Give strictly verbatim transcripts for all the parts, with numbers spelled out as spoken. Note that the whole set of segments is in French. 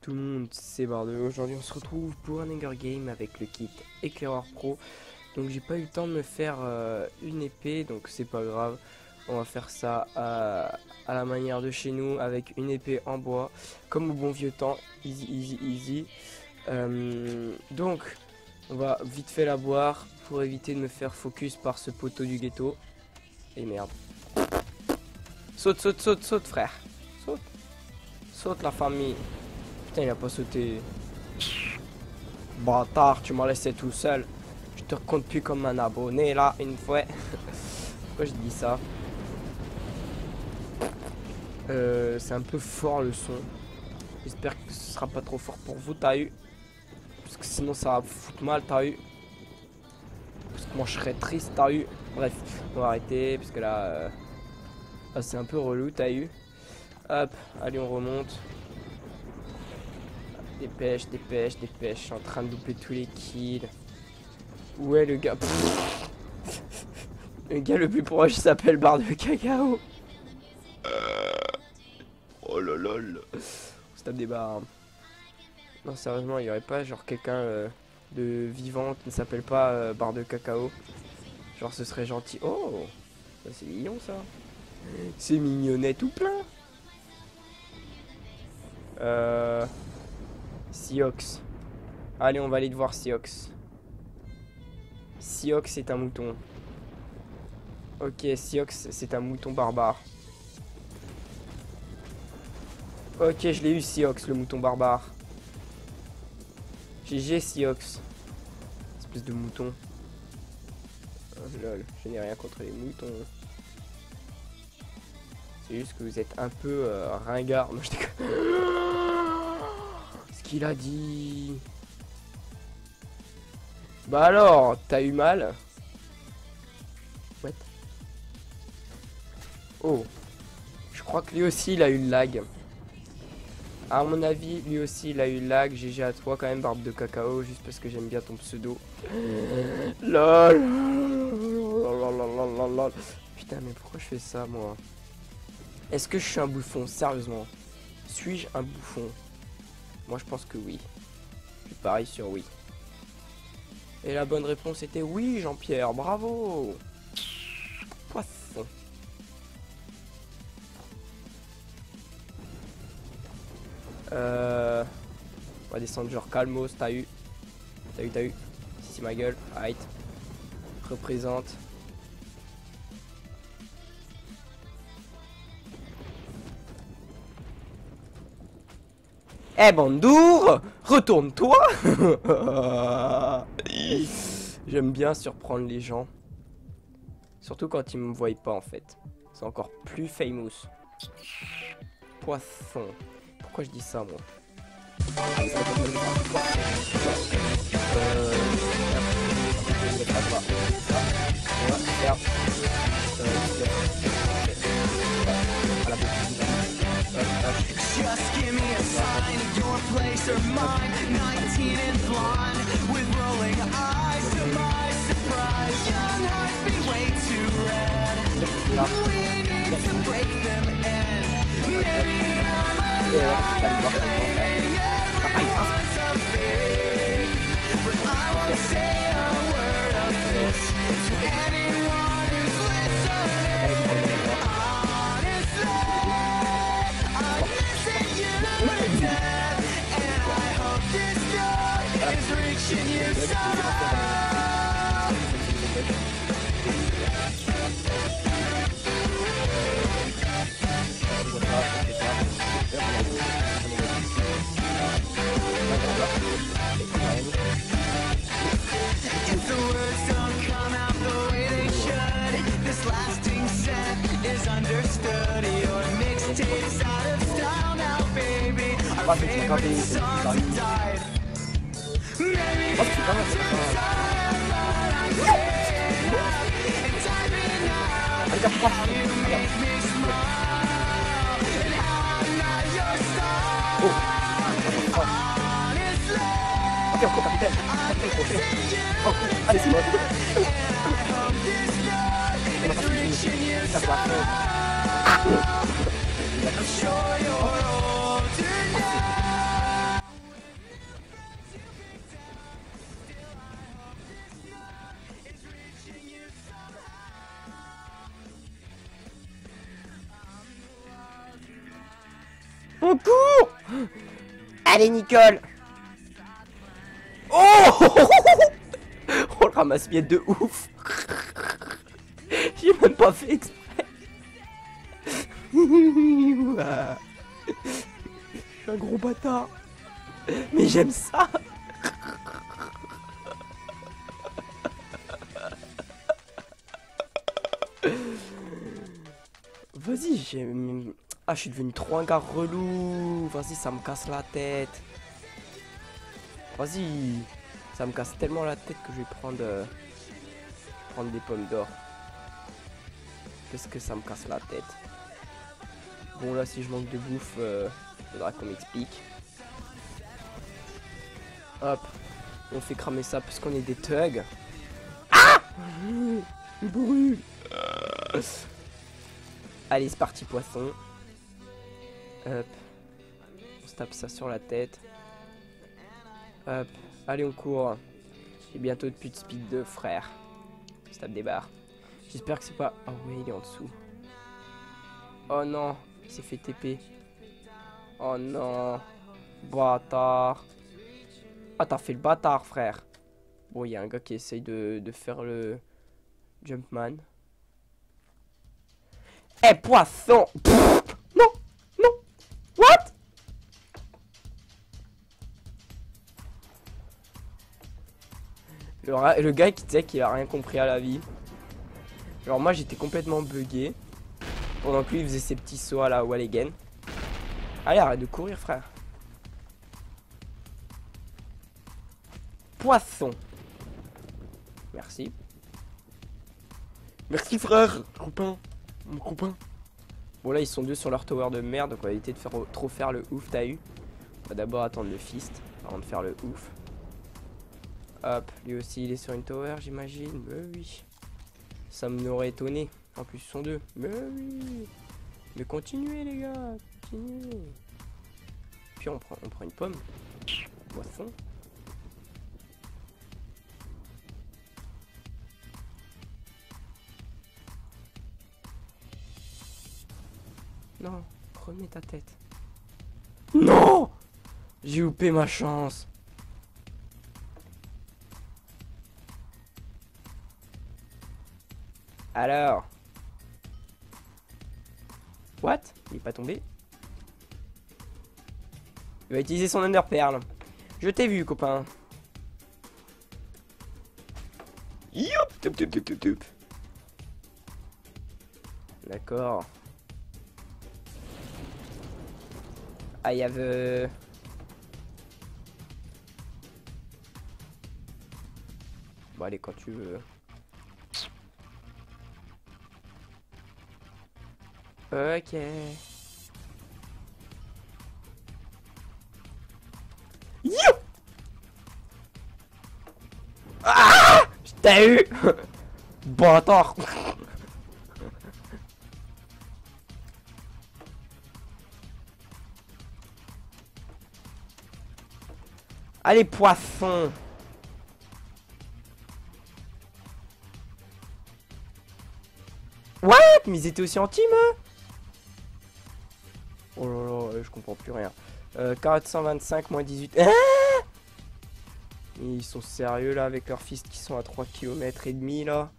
tout le monde, c'est Bardeux. Aujourd'hui on se retrouve pour un Hunger Game avec le kit Éclaireur Pro. Donc j'ai pas eu le temps de me faire euh, une épée, donc c'est pas grave. On va faire ça à, à la manière de chez nous avec une épée en bois, comme au bon vieux temps, easy easy easy. Euh, donc on va vite fait la boire pour éviter de me faire focus par ce poteau du ghetto. Et merde. Saute, saute, saute, saute frère. Saute. Saute la famille. Putain il a pas sauté. Bâtard, tu m'as laissé tout seul. Je te compte plus comme un abonné là une fois. Pourquoi je dis ça? euh, C'est un peu fort le son. J'espère que ce sera pas trop fort pour vous, t'as eu. Parce que sinon ça va foutre mal, t'as eu. Parce que moi je serais triste, t'as eu. Bref, on va arrêter parce que là, euh... là c'est un peu relou, t'as eu. Hop, allez on remonte. Dépêche, dépêche, dépêche. Je suis en train de louper tous les kills. Où est le gars? Pff. Le gars le plus proche s'appelle Barre de Cacao. Euh... Oh là là là. On se tape des barres. Hein. Non sérieusement, il n'y aurait pas genre quelqu'un euh, de vivant qui ne s'appelle pas euh, Barre de Cacao. Genre ce serait gentil. Oh, ça c'est mignon ça. C'est mignonnet tout plein. Euh... Siox. Allez, on va aller voir Siox. Siox est un mouton. Ok, Siox c'est un mouton barbare. Ok, je l'ai eu Siox, le mouton barbare. G G Siox. Espèce de mouton. Oh, lol, je n'ai rien contre les moutons. C'est juste que vous êtes un peu euh, ringard. Moi je déconne. Ce qu'il a dit. Bah alors, t'as eu mal? What? Oh. Je crois que lui aussi il a eu le lag. À mon avis, lui aussi il a eu le lag. G G à toi quand même, Barbe de Cacao, juste parce que j'aime bien ton pseudo. Lol. Putain, mais pourquoi je fais ça moi? Est-ce que je suis un bouffon? Sérieusement, suis-je un bouffon? Moi je pense que oui. Je parie sur oui. Et la bonne réponse était oui, Jean-Pierre, bravo. Poisson. Euh... On va descendre genre calmos, t'as eu. T'as eu, t'as eu. Si, si, ma gueule, arrête. Représente. Eh Bandour, retourne-toi. J'aime bien surprendre les gens. Surtout quand ils me voient pas en fait. C'est encore plus famous. Poisson. Pourquoi je dis ça moi? euh... Just give me a sign, your place or mine. Nineteen and blonde, with rolling eyes. To my surprise, young hearts be way too red. We need to break them in. Maybe I'm alive, claiming everyone's a fake. But I won't say a word of this to anyone who's listening. You somehow. If the words don't come out the way they should, this lasting set is understood. Your mixtape's out of style now, baby. Our favorite songs have died. Maybe I'm too tired, but I'm staying up and typing out how you make me smile and how I'm not your style. Honestly, I'm missing you today, and I hope this note is reaching you somehow. I'm sure you're older now. On court. Allez, Nicole. Oh, oh, le ramasse-miettes de ouf. J'ai même pas fait exprès. Je suis un gros bâtard. Mais j'aime ça. Vas-y, j'ai... Ah, je suis devenu trop un gars relou. Vas-y, ça me casse la tête. Vas-y. Ça me casse tellement la tête que je vais prendre... Euh... prendre des pommes d'or. Parce que ça me casse la tête. Bon, là, si je manque de bouffe, euh... faudra qu'on m'explique. Hop. On fait cramer ça parce qu'on est des thugs. Ah! Le bruit. Allez, c'est parti, poisson. Hop. On se tape ça sur la tête. Hop. Allez, on court. J'ai bientôt plus de speed de frère. On se tape des barres. J'espère que c'est pas... Oh ouais, il est en dessous. Oh non. Il s'est fait T P. Oh non. Bâtard. Ah, t'as fait le bâtard, frère. Bon, il y a un gars qui essaye de, de faire le... Jumpman. Eh, poisson. Pff, non, non. What? Le, le gars qui disait qu'il a rien compris à la vie. Alors moi j'étais complètement bugué. Pendant que lui il faisait ses petits sauts à la wall again. Allez, arrête de courir, frère. Poisson. Merci. Merci, frère. Copain. Mon copain. Bon, là ils sont deux sur leur tower de merde. Donc on va éviter de faire trop faire le ouf. T'as eu. On va d'abord attendre le fist avant de faire le ouf. Hop, lui aussi il est sur une tower, j'imagine. Mais oui. Ça m'aurait étonné. En plus, ils sont deux. Mais oui. Mais continuez, les gars. Continuez. Puis on prend, on prend une pomme. Poisson. Non, remets ta tête. Non! J'ai loupé ma chance. Alors. What? Il est pas tombé. Il va utiliser son Under Pearl. Je t'ai vu, copain. Youp, toup, toup, toup, toup, toup. D'accord. I have a... Bon, allez, quand tu veux. Ok. You. Ah, je t'ai eu. Bâtard. Allez, poisson. What? Mais ils étaient aussi en team, hein? Oh là là, je comprends plus rien. Euh, quatre cent vingt-cinq moins dix-huit. Ah, ils sont sérieux là avec leurs fils qui sont à trois kilomètres et demi là.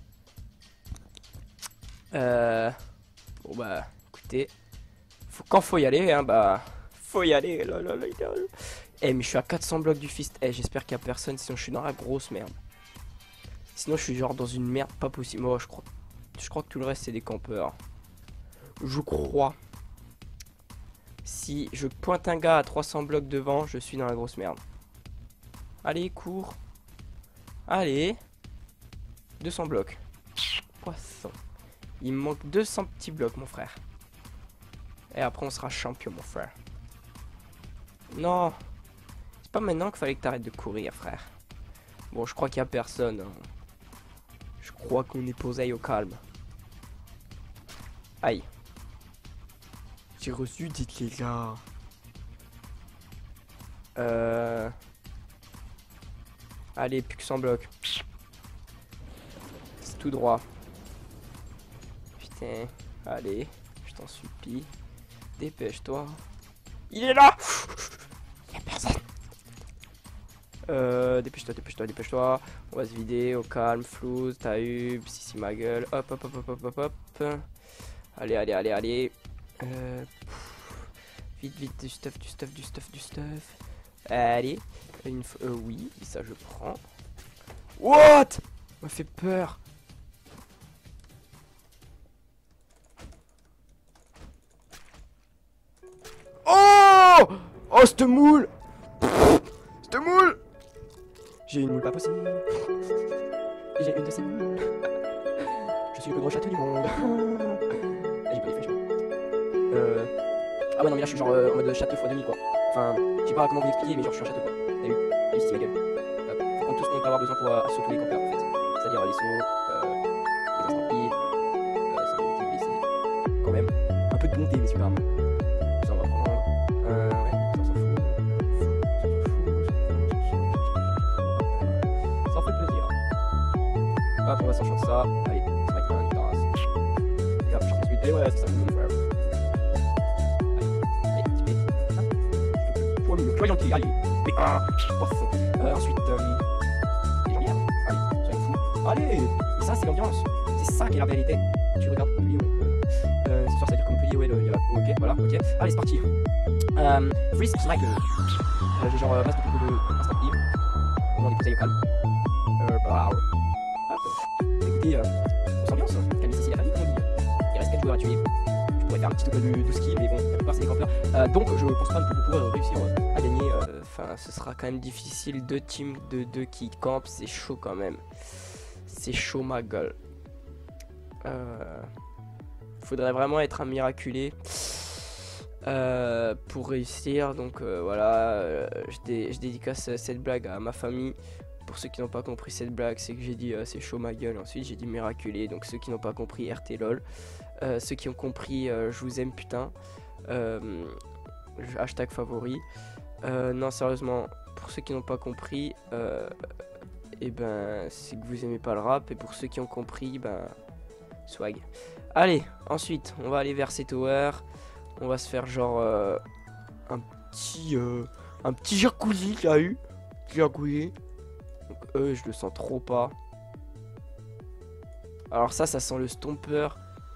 Euh... Bon bah, écoutez. Faut, quand faut y aller, hein, bah... Faut y aller, là, là, là, là. Eh, mais je suis à quatre cents blocs du fist. Eh, j'espère qu'il y a personne, sinon je suis dans la grosse merde. Sinon je suis genre dans une merde pas possible. Oh, je crois... Je crois que tout le reste c'est des campeurs. Je crois. Si je pointe un gars à trois cents blocs devant, je suis dans la grosse merde. Allez, cours. Allez. deux cents blocs. Poisson. Il me manque deux cents petits blocs, mon frère. Et après, on sera champion, mon frère. Non. C'est pas maintenant qu'il fallait que t'arrêtes de courir, frère. Bon, je crois qu'il y a personne. Hein. Je crois qu'on est posé au calme. Aïe. J'ai reçu, dites les gars. Euh... Allez, plus que cent blocs. C'est tout droit. Putain. Allez, je t'en supplie. Dépêche-toi. Il est là. Y'a personne. Euh, dépêche-toi, dépêche-toi, dépêche-toi. On va se vider au calme, flou, t'as eu, si si ma gueule. Hop, hop, hop, hop, hop, hop, hop. Allez, allez, allez, allez. Euh, vite, vite, du stuff, du stuff, du stuff, du stuff. Allez. Une euh, oui, ça je prends. What? Ça m'a fait peur. Oh! Oh, cette moule! Cette moule! J'ai une moule pas possible. Et j'ai une de ces moules. Je suis le plus gros château du monde. Ah, j'ai pas les flèches. Euh... Ah ouais, non, mais là je suis genre euh, en mode château fois demi quoi. Enfin, je sais pas comment vous expliquer, mais genre je suis un château quoi. T'as vu? Et ici ma gueule. Hop. Faut prendre tout ce qu'on peut avoir besoin pour euh, assaut tous les campeurs en fait. C'est-à-dire les sauts, euh, les instants euh, sans éviter de laisser quand même un peu de bonté, messieurs dames. Ça on va prendre. Euh, ouais, ça on s'en fout. Ça en fait plaisir. Hop, on va s'enchanter ça. Allez, ça va être un tasse. Et hop, je change vite. Et ouais, c'est ça, mon frère. Allez, allez, petit peu. Sois mignon, sois gentil, allez. Mais ah, oh, fond. Euh, ensuite, euh, les gens bien. Allez, soyons fous. Allez, et ça, c'est l'ambiance. C'est ça qui est la réalité. Tu regardes Montpellier, ouais. Euh, c'est sûr, ça veut dire que Montpellier, ouais, il y a. Ok, voilà, ok. Allez, c'est parti. Euh, Freeze Sniper. Euh, j'ai genre euh, masse de beaucoup de instant libre. On va déposer au calme. Euh, bah, hop. Écoutez, euh, on s'ambiance. Calme ici la famille, comme on dit. Il reste quatre joueurs à tuer. Je pourrais faire un petit peu de, de ski, mais bon, la plupart c'est des campeurs. Euh, donc, je pense pas que pouvoir réussir euh, à gagner. Enfin, euh, ce sera quand même difficile. Deux teams de deux qui campent, c'est chaud quand même. C'est chaud, ma gueule. Euh, faudrait vraiment être un miraculé. Euh, pour réussir, donc euh, voilà, euh, je, dé je dédicace cette blague à ma famille. Pour ceux qui n'ont pas compris cette blague, c'est que j'ai dit euh, c'est chaud ma gueule. Ensuite j'ai dit miraculé, donc ceux qui n'ont pas compris R T lol. Euh, ceux qui ont compris euh, je vous aime putain. euh, Hashtag favori. euh, Non sérieusement, pour ceux qui n'ont pas compris, euh, et ben c'est que vous aimez pas le rap. Et pour ceux qui ont compris, ben swag. Allez, ensuite on va aller vers ces towers. On va se faire genre euh, un petit euh, un petit jacuzzi qu'il y a eu. Jacuzzi. Donc eux je le sens trop pas. Alors ça ça sent le stomper.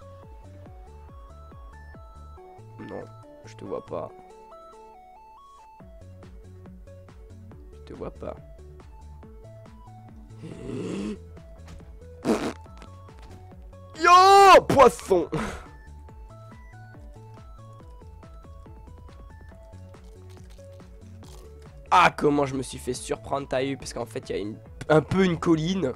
Non, je te vois pas. Je te vois pas. Yo poisson. Ah, comment je me suis fait surprendre, t'as eu, parce qu'en fait il y a une, un peu une colline.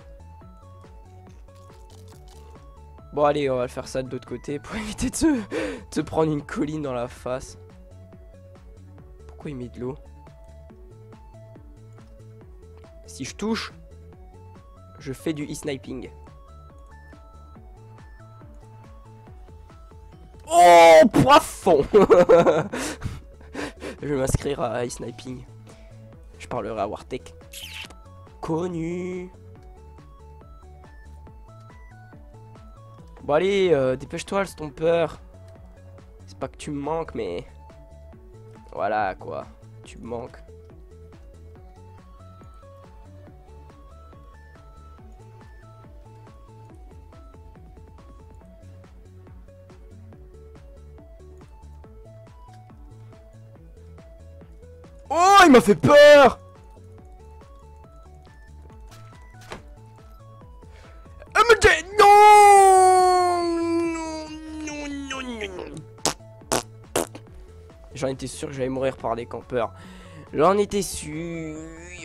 Bon allez, on va faire ça de l'autre côté pour éviter de se, de se prendre une colline dans la face. Pourquoi il met de l'eau? Si je touche, je fais du e-sniping. Oh, poisson. Je vais m'inscrire à e-sniping. Je parlerai à Wartech. Connu. Bon allez, euh, dépêche-toi le stomper. C'est pas que tu me manques, mais... Voilà quoi, tu me manques. Oh, il m'a fait peur. J'en étais sûr que j'allais mourir par des campeurs. J'en étais sûr.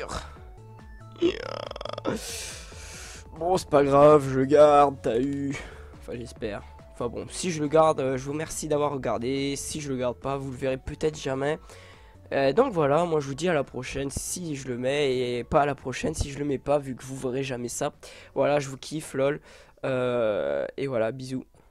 Bon, c'est pas grave, je le garde, t'as eu. Enfin, j'espère. Enfin bon, si je le garde, je vous remercie d'avoir regardé. Si je le garde pas, vous le verrez peut-être jamais. Euh, donc voilà, moi je vous dis à la prochaine si je le mets, et pas à la prochaine si je le mets pas, vu que vous verrez jamais ça. Voilà, je vous kiffe, lol. Euh, et voilà, bisous.